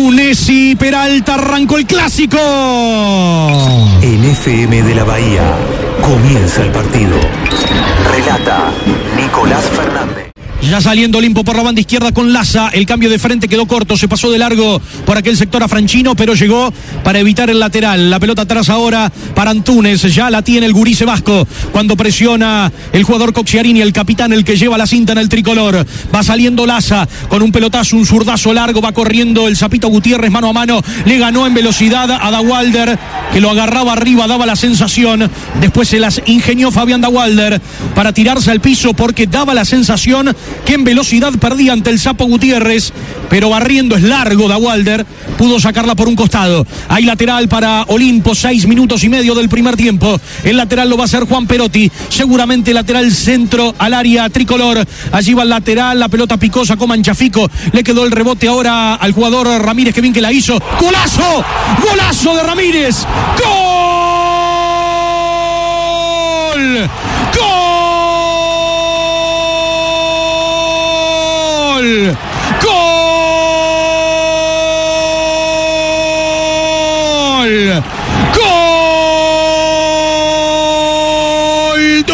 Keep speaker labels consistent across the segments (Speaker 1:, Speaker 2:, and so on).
Speaker 1: Tunesi, Peralta, arrancó el clásico.
Speaker 2: En FM de la Bahía comienza el partido. Relata Nicolás Fernández.
Speaker 1: Ya saliendo Olimpo por la banda izquierda con Laza. El cambio de frente quedó corto. Se pasó de largo por aquel sector a Franchino, pero llegó para evitar el lateral. La pelota atrás ahora para Antunes. Ya la tiene el gurí Vasco. Cuando presiona el jugador Cocciarini, el capitán, el que lleva la cinta en el tricolor. Va saliendo Laza con un pelotazo, un zurdazo largo. Va corriendo el Zapito Gutiérrez mano a mano. Le ganó en velocidad a Dawalder, que lo agarraba arriba, daba la sensación. Después se las ingenió Fabián Dawalder para tirarse al piso, porque daba la sensación que en velocidad perdía ante el Sapo Gutiérrez, pero barriendo es largo Dawalder, pudo sacarla por un costado. Hay lateral para Olimpo, 6 minutos y medio del primer tiempo. El lateral lo va a hacer Juan Perotti, seguramente lateral centro al área tricolor. Allí va el lateral, la pelota picosa con Manchafico, le quedó el rebote ahora al jugador Ramírez, que bien que la hizo. ¡Golazo! ¡Golazo de Ramírez! ¡Gol! ¡Gol! ¡Gol! ¡Gol!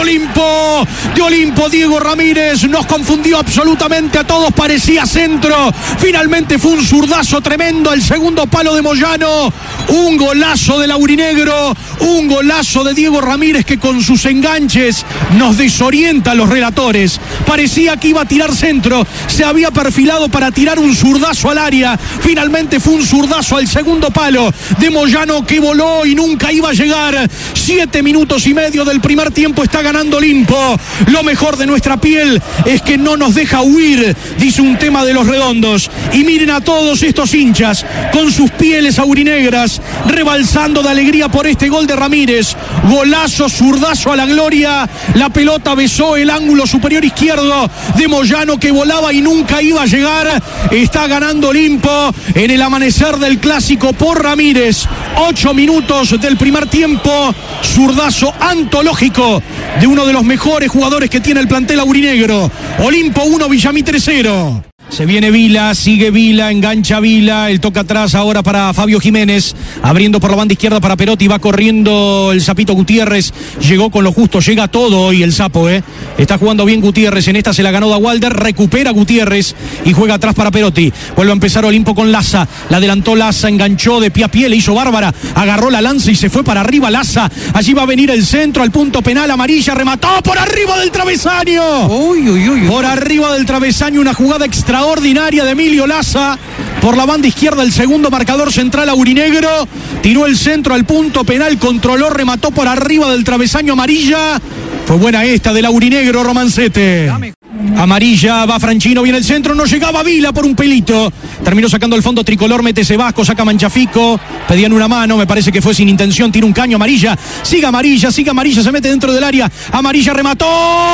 Speaker 1: De Olimpo, Diego Ramírez nos confundió absolutamente a todos, parecía centro, finalmente fue un zurdazo tremendo al segundo palo de Moyano. Un golazo del aurinegro, un golazo de Diego Ramírez, que con sus enganches nos desorienta a los relatores. Parecía que iba a tirar centro, se había perfilado para tirar un zurdazo al área, finalmente fue un zurdazo al segundo palo de Moyano, que voló y nunca iba a llegar. 7 minutos y medio del primer tiempo, está ganando Olimpo. Lo mejor de nuestra piel es que no nos deja huir, dice un tema de Los Redondos. Y miren a todos estos hinchas con sus pieles aurinegras, rebalsando de alegría por este gol de Ramírez. Golazo, zurdazo a la gloria. La pelota besó el ángulo superior izquierdo de Moyano, que volaba y nunca iba a llegar. Está ganando Olimpo en el amanecer del clásico por Ramírez. 8 minutos del primer tiempo. Zurdazo antológico de uno de los mejores jugadores que tiene el plantel aurinegro. Olimpo 1, Villamitre 0. Se viene Vila, sigue Vila, engancha Vila, el toca atrás ahora para Fabio Jiménez, abriendo por la banda izquierda para Perotti, va corriendo el Zapito Gutiérrez, llegó con lo justo, llega todo hoy el Sapo, está jugando bien Gutiérrez, en esta se la ganó Dawalder, recupera Gutiérrez y juega atrás para Perotti, vuelve a empezar Olimpo con Laza, la adelantó Laza, enganchó de pie a pie, le hizo bárbara, agarró la lanza y se fue para arriba Laza, allí va a venir el centro, al punto penal, amarilla, remató por arriba del travesaño, por arriba del travesaño, una jugada extraordinaria de Emilio Laza, por la banda izquierda el segundo marcador central aurinegro, tiró el centro al punto penal, controló, remató por arriba del travesaño, amarilla. Fue buena esta del aurinegro, Romancete. Amarilla, va Franchino, viene el centro, no llegaba Vila por un pelito, terminó sacando el fondo tricolor, mete Vasco, saca Manchafico, pedían una mano, me parece que fue sin intención, tira un caño, amarilla, sigue amarilla, se mete dentro del área, amarilla remató,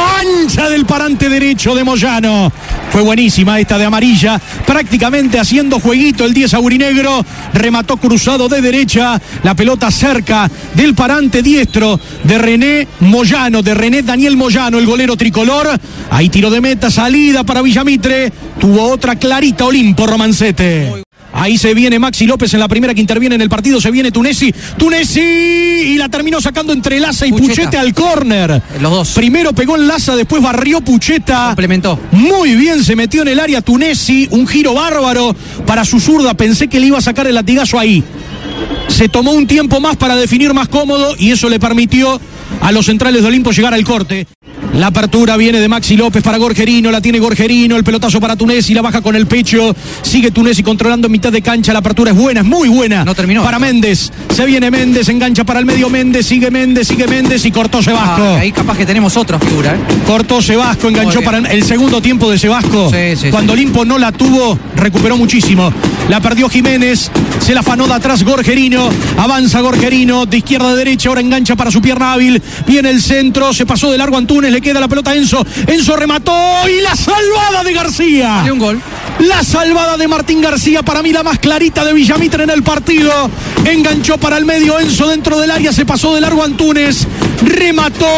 Speaker 1: ancha del parante derecho de Moyano. Fue buenísima esta de amarilla, prácticamente haciendo jueguito el 10 aurinegro, remató cruzado de derecha, la pelota cerca del parante diestro de René Moyano, de René Daniel Moyano, el golero tricolor. Ahí tiro de meta, salida para Villamitre, tuvo otra clarita Olimpo, Romancete. Ahí se viene Maxi López en la primera que interviene en el partido, se viene Tunesi, y la terminó sacando entre Laza y Pucheta al córner.
Speaker 3: Los dos.
Speaker 1: Primero pegó en Laza, después barrió Pucheta.
Speaker 3: Complementó.
Speaker 1: Muy bien, se metió en el área Tunesi, un giro bárbaro para su zurda, pensé que le iba a sacar el latigazo ahí. Se tomó un tiempo más para definir más cómodo y eso le permitió a los centrales de Olimpo llegar al corte. La apertura viene de Maxi López para Gorgerino, la tiene Gorgerino, el pelotazo para Tunesi, la baja con el pecho, sigue Tunesi controlando en mitad de cancha, la apertura es buena, es muy buena.
Speaker 3: No terminó.
Speaker 1: Para Méndez, se viene Méndez, engancha para el medio Méndez y cortó Vasco.
Speaker 3: Ahí capaz que tenemos otra figura.
Speaker 1: Cortó Vasco, enganchó para el segundo tiempo de Vasco.
Speaker 3: Sí,
Speaker 1: Cuando Olimpo no la tuvo, recuperó muchísimo. La perdió Jiménez, se la afanó de atrás Gorgerino, avanza Gorgerino, de izquierda a derecha, ahora engancha para su pierna hábil, viene el centro, se pasó de largo Antunes, le queda la pelota a Enzo remató y la salvada de García.
Speaker 3: Salió un gol.
Speaker 1: La salvada de Martín García, para mí la más clarita de Villamitre en el partido. Enganchó para el medio Enzo dentro del área, se pasó de largo Antunes, remató.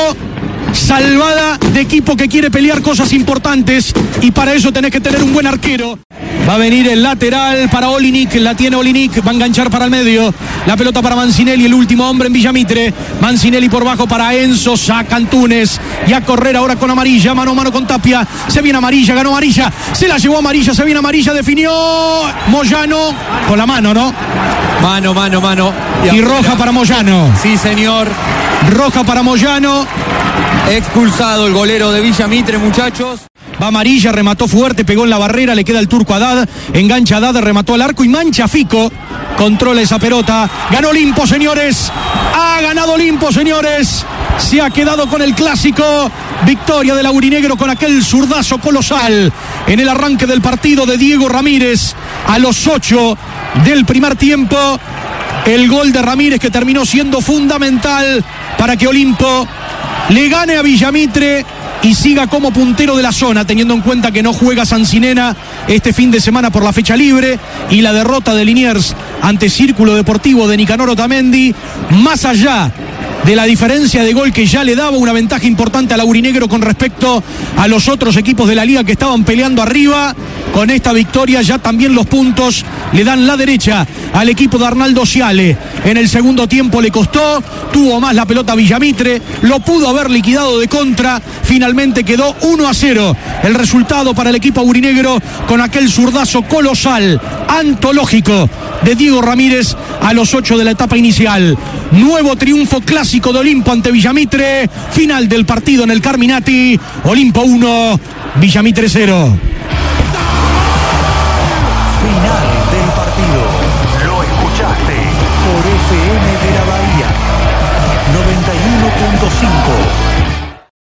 Speaker 1: Salvada de equipo que quiere pelear cosas importantes y para eso tenés que tener un buen arquero. Va a venir el lateral para Olinik, la tiene Olinik, va a enganchar para el medio. La pelota para Mancinelli, el último hombre en Villamitre. Mancinelli por bajo para Enzo, saca Antunes. Y a correr ahora con amarilla, mano a mano con Tapia. Se viene amarilla, ganó amarilla, se la llevó amarilla, se viene amarilla, definió Moyano con la mano, ¿no?
Speaker 4: Mano.
Speaker 1: Y roja para Moyano.
Speaker 4: Sí, señor.
Speaker 1: Roja para Moyano.
Speaker 4: Expulsado el golero de Villamitre, muchachos.
Speaker 1: Va amarilla, remató fuerte, pegó en la barrera, le queda el turco Haddad, engancha Haddad, remató al arco y mancha Fico. Controla esa pelota. Ganó Olimpo, señores. Ha ganado Olimpo, señores. Se ha quedado con el clásico. Victoria del aurinegro con aquel zurdazo colosal en el arranque del partido de Diego Ramírez a los 8 del primer tiempo. El gol de Ramírez que terminó siendo fundamental para que Olimpo le gane a Villamitre y siga como puntero de la zona, teniendo en cuenta que no juega Sancinena este fin de semana por la fecha libre y la derrota de Liniers ante Círculo Deportivo de Nicanor Otamendi, más allá de la diferencia de gol que ya le daba una ventaja importante al aurinegro con respecto a los otros equipos de la liga que estaban peleando arriba. Con esta victoria ya también los puntos le dan la derecha al equipo de Arnaldo Ciale. En el segundo tiempo le costó, tuvo más la pelota Villamitre, lo pudo haber liquidado de contra, finalmente quedó 1-0 el resultado para el equipo aurinegro con aquel zurdazo colosal, antológico de Diego Ramírez a los 8 de la etapa inicial. Nuevo triunfo clásico de Olimpo ante Villamitre, final del partido en el Carminati, Olimpo 1, Villamitre 0.
Speaker 2: Final del partido. Lo escuchaste por FM de la Bahía 91.5.